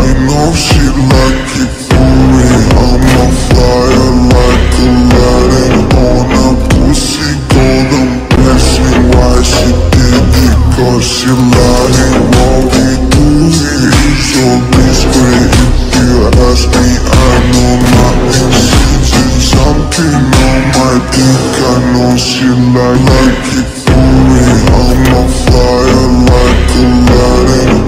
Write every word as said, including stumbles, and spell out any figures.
know she like it for me. I'm on fire like Aladdin on a pussy golden blessing. Why she did it? Cause she lying while we do it. So discreet if you ask me, I know nothing. She's just something on my dick. I know she like, like it for me. I'm on fire like Aladdin